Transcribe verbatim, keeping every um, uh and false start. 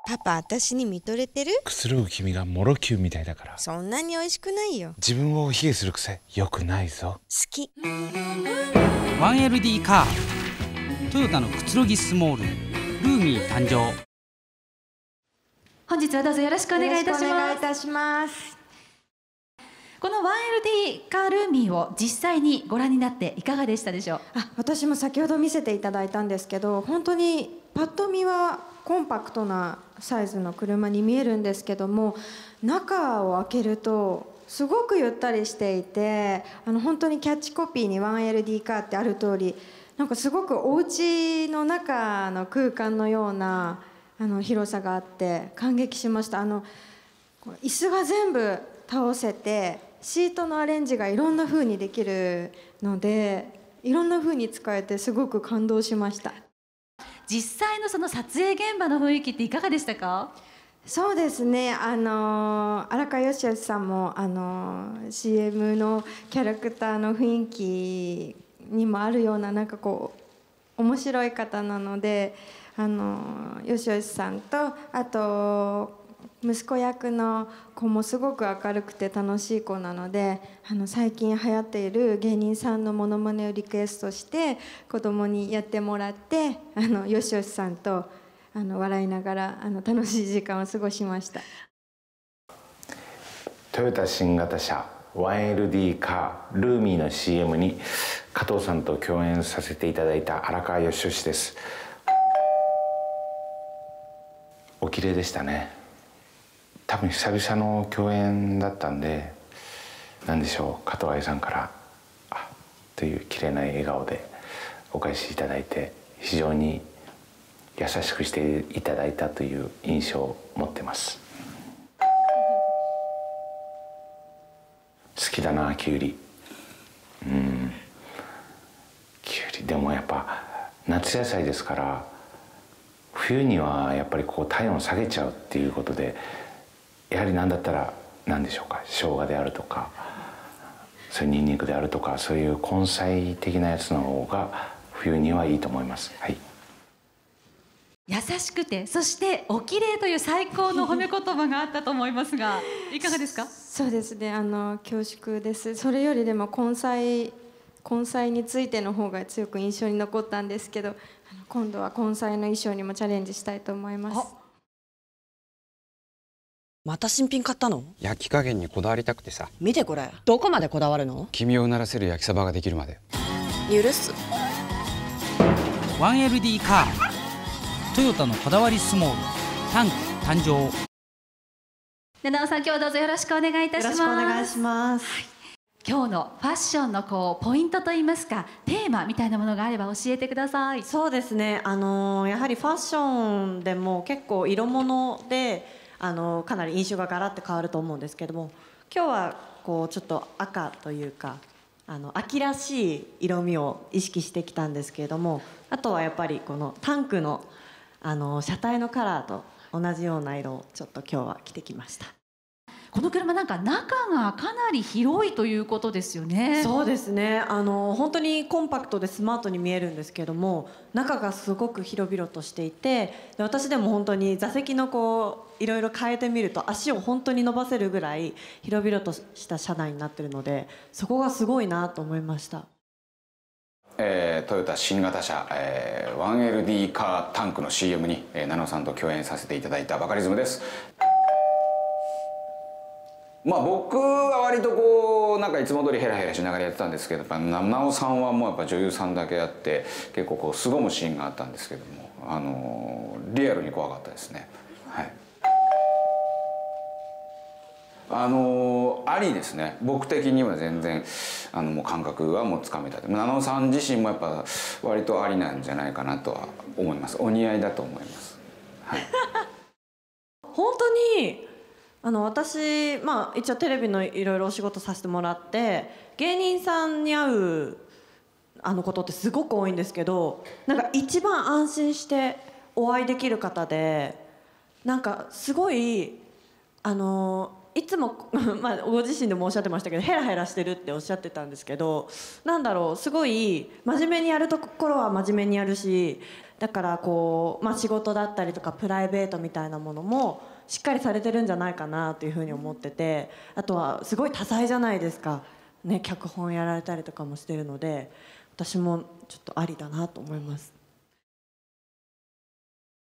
パパ、私に見とれてる？ くつろぐ君がモロキューみたいだから。 そんなに美味しくないよ。 自分を卑下する癖よくないぞ。 好き。 ワンエルディー カートヨタのくつろぎスモールルーミー誕生。 本日はどうぞよろしくお願いいたします。 よろしくお願いいたします。 この ワンエルディー カールーミーを実際にご覧になっていかがでしたでしょう？ あ、私も先ほど見せていただいたんですけど、本当にパッと見はコンパクトなサイズの車に見えるんですけども、中を開けるとすごくゆったりしていて、あの本当にキャッチコピーに ワンエルディー カーってある通り、なんかすごくお家の中の空間のようなあの広さがあって感激しました。あの椅子が全部倒せてシートのアレンジがいろんな風にできるので、いろんな風に使えてすごく感動しました。 実際のその撮影現場の雰囲気っていかがでしたか？ そうですね、あの荒川よしよしさんもあの シーエム のキャラクターの雰囲気にもあるような、なんかこう面白い方なので、あのよしよしさんと、あと息子役の子もすごく明るくて楽しい子なので、あの最近流行っている芸人さんのモノマネをリクエストして子供にやってもらって、あのよしよしさんとあの笑いながらあの楽しい時間を過ごしました。 トヨタ新型車 ワンエルディー カールーミーの シーエム に加藤さんと共演させていただいた荒川よしよしです。お綺麗でしたね。多分久々の共演だったんで、何でしょう、加藤愛さんから「あ」という綺麗な笑顔でお返しいただいて、非常に優しくしていただいたという印象を持ってます。好きだな、きゅうり。うんきゅうりでもやっぱ夏野菜ですから、冬にはやっぱりこう体温を下げちゃうっていうことで、やはり何だったら何でしょうか、生姜であるとか、そういうニンニクであるとか、そういう根菜的なやつの方が冬にはいいと思います。はい。 優しくて、そしてお綺麗という最高の褒め言葉があったと思いますが、いかがですか？ そうですね、あの恐縮です。それよりでも根菜根菜についての方が強く印象に残ったんですけど、今度は根菜の衣装にもチャレンジしたいと思います。 また新品買ったの？ 焼き加減にこだわりたくてさ。 見てこれ、どこまでこだわるの？ 君をうならせる焼きそばができるまで。 許す。 ワンエルディー カートヨタのこだわりスモールタンク誕生。 七尾さん、今日はどうぞよろしくお願いいたします。 よろしくお願いします。 はい、今日のファッションのこうポイントといいますか、テーマみたいなものがあれば教えてください。 そうですね、あのやはりファッションでも結構色物であのかなり印象がガラッと変わると思うんですけども、今日はこうちょっと赤というか、あの秋らしい色味を意識してきたんですけれども、あとはやっぱりこのタンクのあの車体のカラーと同じような色をちょっと今日は着てきました。 この車、なんか中がかなり広いということですよね。 そうですね、あの本当にコンパクトでスマートに見えるんですけども、中がすごく広々としていて、で私でも本当に座席のこういろいろ変えてみると足を本当に伸ばせるぐらい広々とした車内になっているので、そこがすごいなと思いました。 えー、トヨタ新型車、えー、ワンエルディー カータンクの シーエム に、えー、ナノさんと共演させていただいたバカリズムです。まあ僕は割とこうなんかいつも通りヘラヘラしながらやってたんですけど、やっぱナオさんはもうやっぱ女優さんだけあって結構こう凄むシーンがあったんですけども、あのー、リアルに怖かったですね。はい。あのー、ありですね。僕的には全然あのもう感覚はもうつかめた。ナノさん自身もやっぱ割とありなんじゃないかなとは思います。お似合いだと思います。はい。 本当にあの私、まあ、一応テレビのいろいろお仕事させてもらって芸人さんに会うあのことってすごく多いんですけど、なんか一番安心してお会いできる方で、なんかすごいあのいつもまあご自身でもおっしゃってましたけどヘラヘラしてるっておっしゃってたんですけど、なんだろう、すごい真面目にやるところは真面目にやるし、 だからこう、まあ、仕事だったりとかプライベートみたいなものもしっかりされてるんじゃないかなというふうに思ってて、あとはすごい多彩じゃないですか、ね、脚本やられたりとかもしてるので、私もちょっとありだなと思います。